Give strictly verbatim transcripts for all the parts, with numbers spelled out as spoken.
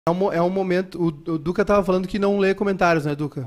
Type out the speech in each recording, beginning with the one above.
É um, é um momento... O, o Duca tava falando que não lê comentários, né, Duca?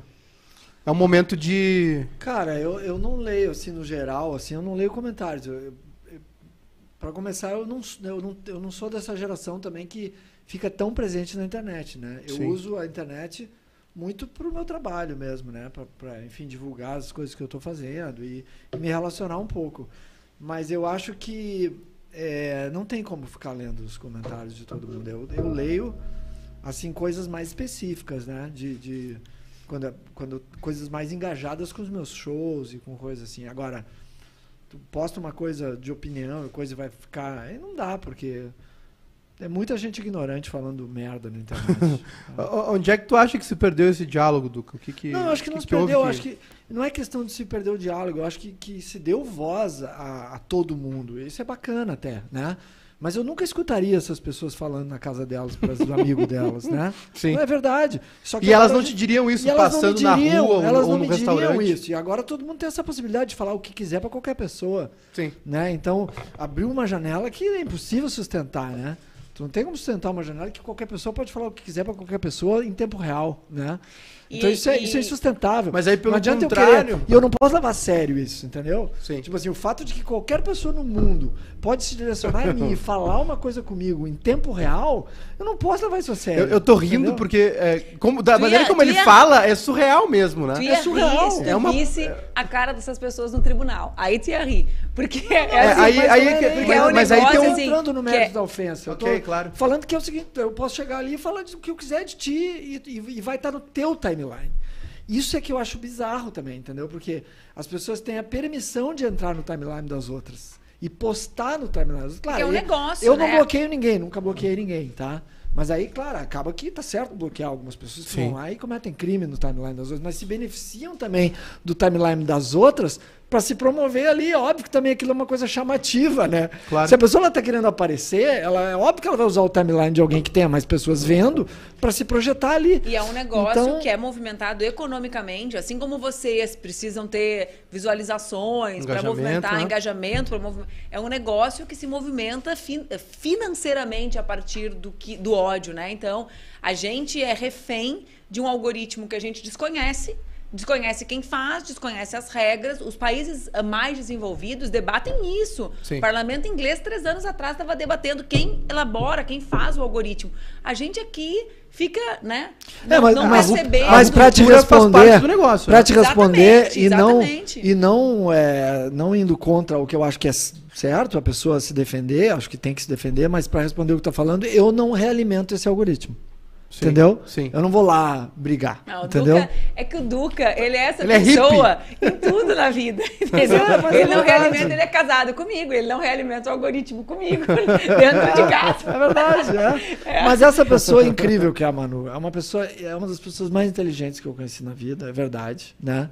É um momento de... Cara, eu, eu não leio, assim, no geral, assim, eu não leio comentários. Eu, eu, eu, pra começar, eu não, eu, não, eu não sou dessa geração também que fica tão presente na internet, né? Eu Sim. uso a internet muito pro meu trabalho mesmo, né? Pra, pra enfim, divulgar as coisas que eu tô fazendo e, e me relacionar um pouco. Mas eu acho que é, não tem como ficar lendo os comentários de todo mundo. Eu, eu leio... assim, coisas mais específicas, né? De, de quando, quando coisas mais engajadas com os meus shows e com coisas assim. Agora, tu posta uma coisa de opinião, a coisa vai ficar... Aí não dá, porque é muita gente ignorante falando merda na internet. Onde é que tu acha que se perdeu esse diálogo, Duca? O que que, não, eu acho que, que não se que perdeu. Que... Acho que não é questão de se perder o diálogo. Eu acho que, que se deu voz a, a todo mundo. Isso é bacana até, né? Mas eu nunca escutaria essas pessoas falando na casa delas para os amigos delas, né? Sim. Não é verdade. Só que e elas não gente... te diriam isso e passando diriam, na rua elas ou, não ou no me restaurante? Diriam isso. E agora todo mundo tem essa possibilidade de falar o que quiser para qualquer pessoa. Sim. Né? Então, abriu uma janela que é impossível sustentar, né? Tu não tem como sustentar uma janela que qualquer pessoa pode falar o que quiser para qualquer pessoa em tempo real, né? Então E, isso, é, e... isso é insustentável. Mas aí pelo não adianta contrário... eu querer, e eu não posso levar a sério isso, entendeu? Sim. Tipo assim, o fato de que qualquer pessoa no mundo pode se direcionar a mim e falar uma coisa comigo em tempo real, eu não posso levar isso a sério. Eu, eu tô rindo entendeu? porque é, como, da Tu maneira ia- como tu ele ia- fala, é surreal mesmo, né? Tu É ia surreal. rir se tu É uma- visse a cara dessas pessoas no tribunal. Aí tu ia rir. Porque é, É, assim, aí- mas aí não é que- porque é um mas aí negócio tem um- assim, entrando no que mérito é- da ofensa. Eu Ok, tô claro. falando que é o seguinte, eu posso chegar ali e falar o que eu quiser de ti e, e- e vai estar no teu timeline. Isso é que eu acho bizarro também, entendeu? Porque as pessoas têm a permissão de entrar no timeline das outras e postar no timeline das outras. Claro, é um eu- negócio, eu né? não bloqueio ninguém, nunca bloqueei ninguém, tá? Mas aí, claro, acaba que tá certo bloquear algumas pessoas que Sim. vão lá e cometem crime no timeline das outras, mas se beneficiam também do timeline das outras para se promover ali. Óbvio que também aquilo é uma coisa chamativa, né? Claro. Se a pessoa está querendo aparecer, ela, é óbvio que ela vai usar o timeline de alguém que tenha mais pessoas vendo para se projetar ali. E é um negócio Então- que é movimentado economicamente, assim como vocês precisam ter visualizações para Engajamento, movimentar né? engajamento, pra movi- é um negócio que se movimenta fin- financeiramente a partir do, que, do ódio, né? Então, a gente é refém de um algoritmo que a gente desconhece, desconhece quem faz, desconhece as regras. Os países ah, mais desenvolvidos debatem isso. Sim. O parlamento inglês, três anos atrás, estava debatendo quem elabora, quem faz o algoritmo. A gente aqui fica, né, É, não, mas, não mas, percebendo. mas para te cultura faz parte responder, do negócio, para né? te responder Exatamente, e não exatamente. e não é, não indo contra o que eu acho que é certo, a pessoa se defender, acho que tem que se defender, mas para responder o que tá falando, eu não realimento esse algoritmo. Sim, Entendeu? sim. Eu não vou lá brigar. Não, o entendeu? Duca, é que o Duca, ele é essa Ele é pessoa em tudo na vida. Entendeu? Mas é- mas é ele não verdade. realimenta, ele é casado comigo, ele não realimenta o algoritmo comigo, dentro de casa. É verdade, é. Mas essa pessoa é incrível que é a Manu. É uma pessoa, é uma das pessoas mais inteligentes que eu conheci na vida, é verdade, né?